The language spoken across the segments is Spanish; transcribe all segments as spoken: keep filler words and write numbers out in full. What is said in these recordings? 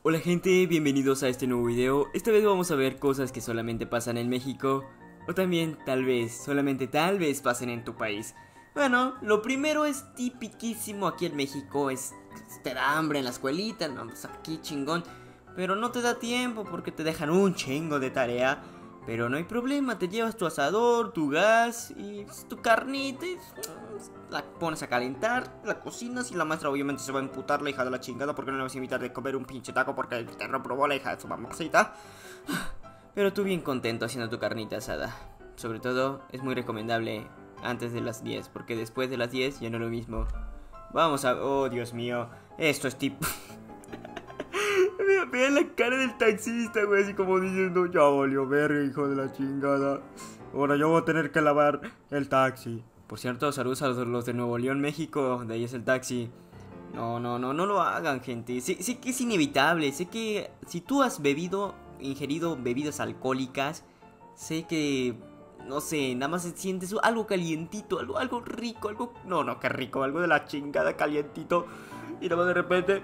Hola gente, bienvenidos a este nuevo video. Esta vez vamos a ver cosas que solamente pasan en México, o también tal vez, solamente tal vez pasen en tu país. Bueno, lo primero es tipiquísimo aquí en México, es te da hambre en la escuelita, no, pues aquí chingón. Pero no te da tiempo porque te dejan un chingo de tarea. Pero no hay problema, te llevas tu asador, tu gas y tu carnita y la pones a calentar, la cocinas y la maestra obviamente se va a emputar, la hija de la chingada, porque no le vas a invitar de comer un pinche taco porque te reprobó la hija de su mamacita. Pero tú bien contento haciendo tu carnita asada. Sobre todo es muy recomendable antes de las diez, porque después de las diez ya no es lo mismo. Vamos a... oh Dios mío, esto es tipo... Vean la cara del taxista, güey, así como diciendo, ya valió verga, hijo de la chingada. Ahora yo voy a tener que lavar el taxi. Por cierto, saludos a los de Nuevo León, México, de ahí es el taxi. No, no, no, no lo hagan, gente. Sé, sé que es inevitable, sé que si tú has bebido, ingerido bebidas alcohólicas, sé que, no sé, nada más sientes algo calientito, algo, algo rico, algo... No, no, qué rico, algo de la chingada calientito. Y nada más de repente...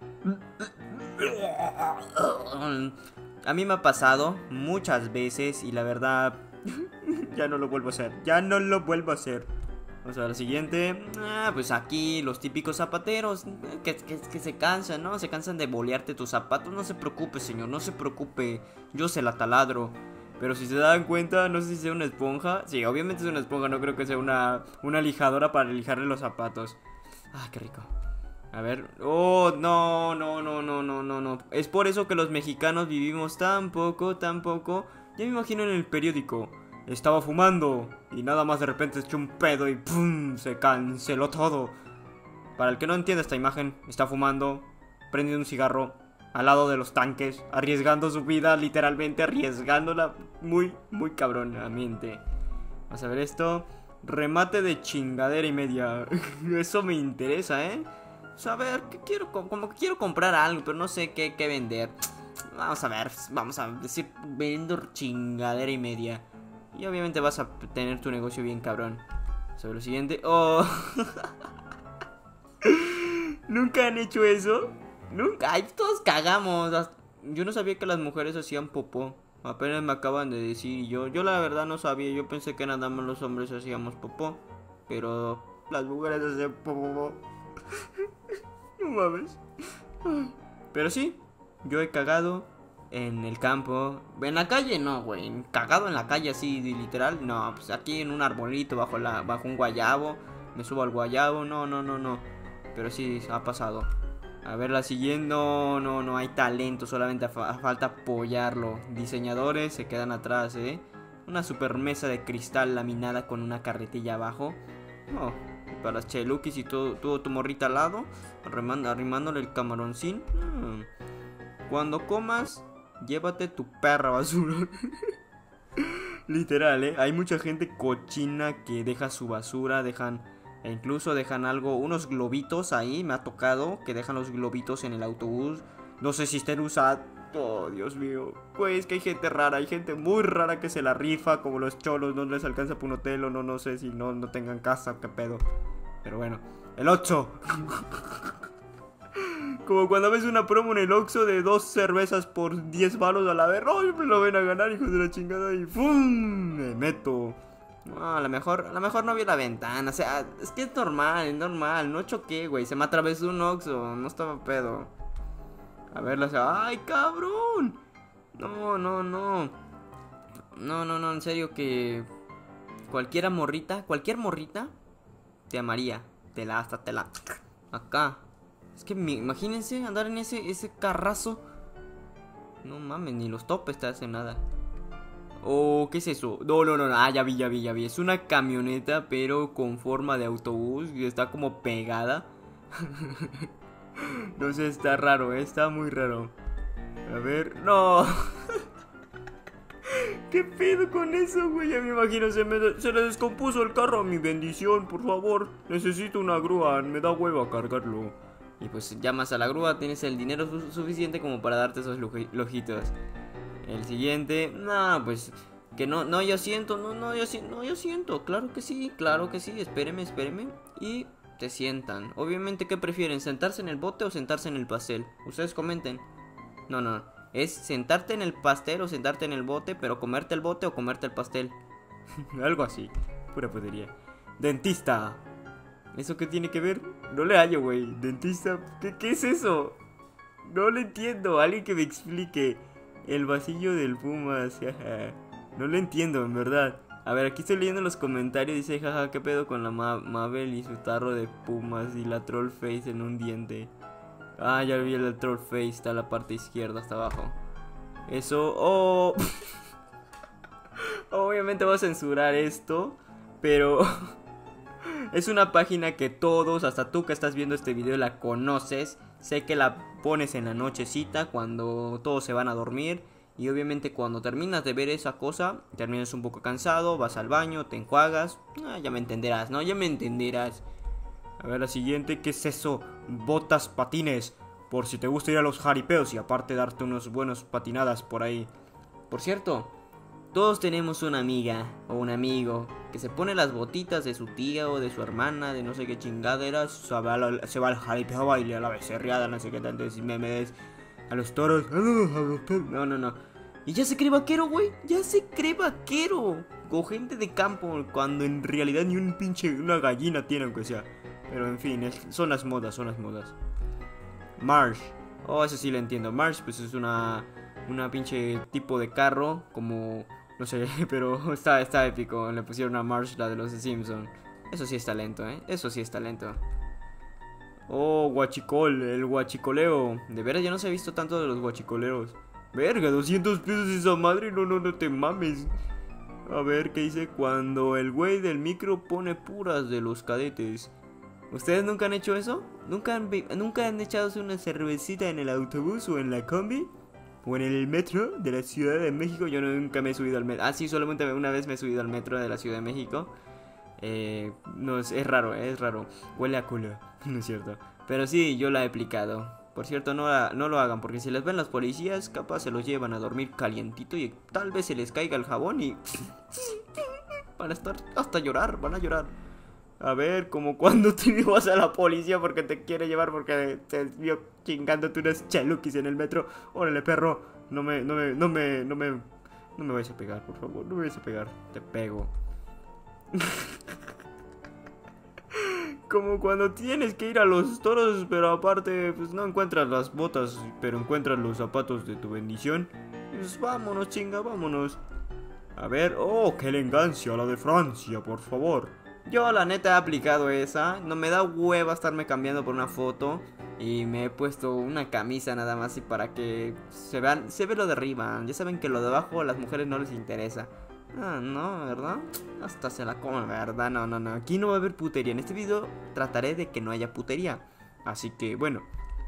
A mí me ha pasado muchas veces y la verdad ya no lo vuelvo a hacer, ya no lo vuelvo a hacer. Vamos a ver la siguiente. Ah, pues aquí los típicos zapateros que, que, que se cansan, ¿no? Se cansan de bolearte tus zapatos. No se preocupe, señor, no se preocupe, yo se la taladro. Pero si se dan cuenta, no sé si sea una esponja. Sí, obviamente es una esponja, no creo que sea una, una lijadora para lijarle los zapatos. Ah, qué rico. A ver, oh, no, no, no, no, no, no, no. Es por eso que los mexicanos vivimos tan poco, tan poco. Ya me imagino en el periódico. Estaba fumando y nada más de repente echó un pedo y ¡pum! Se canceló todo. Para el que no entienda esta imagen, está fumando, prendiendo un cigarro al lado de los tanques, arriesgando su vida, literalmente arriesgándola muy, muy cabronamente. Vamos a ver esto. Remate de chingadera y media. Eso me interesa, ¿eh? A ver, que quiero, como que quiero comprar algo, pero no sé qué, qué vender. Vamos a ver, vamos a decir, vendo chingadera y media. Y obviamente vas a tener tu negocio bien cabrón. Sobre lo siguiente. Oh. ¿Nunca han hecho eso? Nunca, ay, todos cagamos. Yo no sabía que las mujeres hacían popó. Apenas me acaban de decir. Yo, yo la verdad no sabía. Yo pensé que nada más los hombres hacíamos popó. Pero las mujeres hacen popó. No mames. Pero sí, yo he cagado en el campo. En la calle no, güey. Cagado en la calle así, literal. No, pues aquí en un arbolito bajo, la, bajo un guayabo. Me subo al guayabo. No, no, no, no. Pero sí, ha pasado. A ver, la siguiente. No, no, no hay talento. Solamente fa falta apoyarlo. Diseñadores se quedan atrás, eh. Una super mesa de cristal laminada con una carretilla abajo. No. Para las chelukis y todo, todo tu morrita al lado, arrimando, arrimándole el camaroncín. Hmm. Cuando comas, llévate tu perra basura. Literal, eh. Hay mucha gente cochina que deja su basura, dejan, e incluso dejan algo, unos globitos ahí. Me ha tocado que dejan los globitos en el autobús. No sé si estén usados. Oh, Dios mío. Pues que hay gente rara, hay gente muy rara que se la rifa, como los cholos, no les alcanza para un hotel o no, no sé si no, no tengan casa o qué pedo. Pero bueno, el ocho. Como cuando ves una promo en el Oxxo de dos cervezas por diez baros a la vez. ¡Oh, me lo ven a ganar, hijos de la chingada! Y ¡fum! Me meto. No, a lo mejor, a lo mejor no vi la ventana. O sea, es que es normal, es normal. No choqué, güey. Se me atravesó un Oxxo, no estaba pedo. A ver, o sea, ¡ay, cabrón! No, no, no. No, no, no, en serio que... Cualquiera morrita, cualquier morrita te amaría. Te la, hasta te la... Acá. Es que me, imagínense andar en ese, ese carrazo. No mames, ni los topes te hacen nada. Oh, ¿qué es eso? No, no, no, no. Ah, ya vi, ya vi, ya vi. Es una camioneta, pero con forma de autobús. Y está como pegada. No sé, está raro, ¿eh? Está muy raro. A ver, no. ¿Qué pedo con eso, güey? Ya me imagino, se, me, se le descompuso el carro. Mi bendición, por favor. Necesito una grúa, me da hueva cargarlo. Y pues llamas a la grúa, tienes el dinero su suficiente como para darte esos lujitos. El siguiente, no, pues... Que no, no, yo siento, no, no, yo siento, no, yo siento. Claro que sí, claro que sí, espéreme, espéreme. Y... te sientan. Obviamente, ¿qué prefieren? ¿Sentarse en el bote o sentarse en el pastel? Ustedes comenten. No, no, es sentarte en el pastel o sentarte en el bote, pero comerte el bote o comerte el pastel. Algo así, pura podería. Dentista. ¿Eso qué tiene que ver? No le hallo, güey. Dentista, ¿qué, qué es eso? No lo entiendo, alguien que me explique. El vasillo del Pumas, jaja. No lo entiendo, en verdad. A ver, aquí estoy leyendo los comentarios. Dice, jaja, ¿qué pedo con la Ma Mabel y su tarro de Pumas y la troll face en un diente? Ah, ya vi el troll face, está en la parte izquierda, hasta abajo. Eso, oh. Obviamente voy a censurar esto, pero es una página que todos, hasta tú que estás viendo este video, la conoces. Sé que la pones en la nochecita cuando todos se van a dormir. Y obviamente cuando terminas de ver esa cosa, terminas un poco cansado, vas al baño, te enjuagas. Ah, ya me entenderás, ¿no? Ya me entenderás. A ver, la siguiente, ¿qué es eso? Botas patines. Por si te gusta ir a los jaripeos y aparte darte unos buenos patinadas por ahí. Por cierto, todos tenemos una amiga o un amigo que se pone las botitas de su tía o de su hermana, de no sé qué chingaderas. Se va al, se va al jaripeo a bailar a la becerriada, no sé qué tanto memes. A los toros. No, no, no. Y ya se cree vaquero, güey. Ya se cree vaquero. Con gente de campo. Cuando en realidad ni un pinche, una gallina tiene, aunque sea. Pero en fin, es, son las modas, son las modas. Marsh. Oh, eso sí lo entiendo. Marsh, pues es una, una pinche tipo de carro. Como, no sé, pero está, está épico. Le pusieron a Marsh la de los de Simpson. Eso sí es talento, eh. Eso sí es talento. Oh, guachicol, el guachicoleo. De veras, ya no se ha visto tanto de los guachicoleros. Verga, doscientos pesos esa madre. No, no, no te mames. A ver, ¿qué dice? Cuando el güey del micro pone puras de los cadetes. ¿Ustedes nunca han hecho eso? ¿Nunca han, ¿Nunca han echado una cervecita en el autobús o en la combi? ¿O en el metro de la Ciudad de México? Yo nunca me he subido al metro. Ah, sí, solamente una vez me he subido al metro de la Ciudad de México. Eh, no, es, es raro, es raro. Huele a culo, no es cierto. Pero sí, yo la he aplicado. Por cierto, no, la, no lo hagan, porque si les ven las policías, capaz se los llevan a dormir calientito y tal vez se les caiga el jabón y van a estar hasta llorar, van a llorar. A ver, como cuando te vas a la policía porque te quiere llevar porque te vio chingándote unas chaluquis en el metro. Órale, perro, no me, no me, no me, no me, no me vayas a pegar, por favor, no me vayas a pegar, te pego. Como cuando tienes que ir a los toros, pero aparte pues no encuentras las botas, pero encuentras los zapatos de tu bendición. Pues vámonos, chinga, vámonos. A ver, oh, qué elegancia, la de Francia, por favor. Yo la neta he aplicado esa, no me da hueva estarme cambiando por una foto. Y me he puesto una camisa nada más y para que se vean, se ve lo de arriba. Ya saben que lo de abajo a las mujeres no les interesa. Ah, no, ¿verdad? Hasta se la comen, ¿verdad? No, no, no, aquí no va a haber putería. En este video trataré de que no haya putería. Así que, bueno.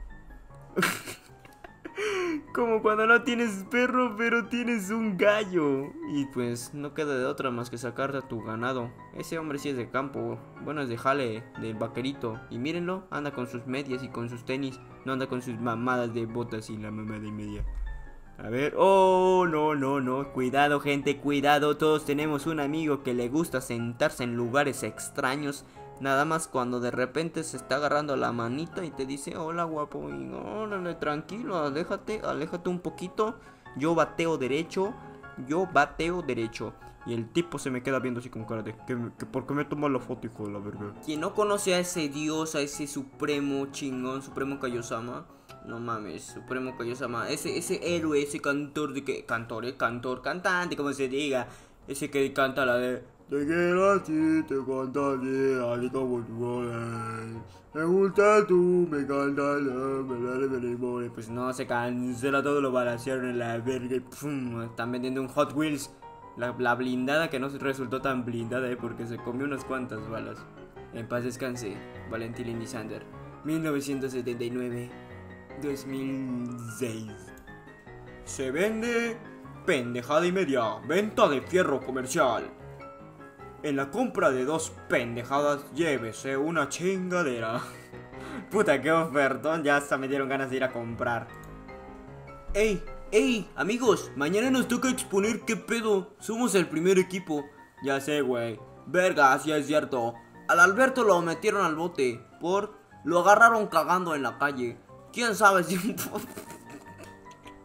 Como cuando no tienes perro, pero tienes un gallo. Y pues no queda de otra más que sacarte a tu ganado. Ese hombre sí es de campo. Bueno, es de jale, del vaquerito. Y mírenlo, anda con sus medias y con sus tenis. No anda con sus mamadas de botas y la mamada y media. A ver, oh, no, no, no, cuidado gente, cuidado, todos tenemos un amigo que le gusta sentarse en lugares extraños, nada más cuando de repente se está agarrando la manita y te dice, hola guapo, y órale, tranquilo, aléjate, aléjate un poquito, yo bateo derecho, yo bateo derecho. Y el tipo se me queda viendo así con cara de que, que ¿por qué me toma la foto, hijo de la verga? Quien no conoce a ese dios, a ese supremo chingón, supremo Kaiosama, no mames, supremo Kaiosama, ese, ese héroe, ese cantor de que, cantor, eh, cantor, cantante, como se diga, ese que canta la de te quiero así, te cantaré, así como tú eres. Me gusta tú, me encanta, me me me pues no, se cancela todo, lo balancearon en la verga y pum, están vendiendo un Hot Wheels. La, la blindada que no resultó tan blindada, eh, porque se comió unas cuantas balas. En paz descanse, Valentín Elizalde. mil novecientos setenta y nueve a dos mil seis. Se vende pendejada y media. Venta de fierro comercial. En la compra de dos pendejadas, llévese una chingadera. Puta, qué ofertón. Ya hasta me dieron ganas de ir a comprar. ¡Ey! ¡Ey! Amigos, mañana nos toca exponer qué pedo. Somos el primer equipo. Ya sé, güey. Verga, sí es cierto. Al Alberto lo metieron al bote por... Lo agarraron cagando en la calle. ¿Quién sabe si...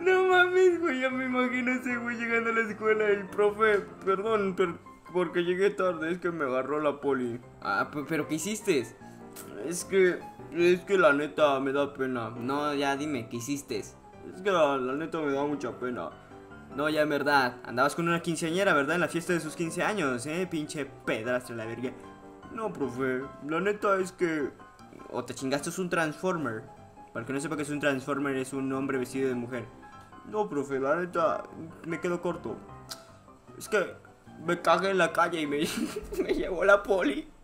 No mames, güey, ya me imagino ese güey llegando a la escuela y, profe, perdón, per- porque llegué tarde, es que me agarró la poli. Ah, pe- pero ¿qué hiciste? Es que, es que la neta me da pena. No, ya dime, ¿qué hiciste? Es que la, la neta me da mucha pena. No, ya en verdad, andabas con una quinceañera, ¿verdad? En la fiesta de sus quince años, eh, pinche pedrastra la verga. No, profe, la neta es que... O te chingaste es un Transformer. Para el que no sepa que es un Transformer, es un hombre vestido de mujer. No, profe, la neta, me quedo corto. Es que me cagué en la calle y me, me llevó la poli.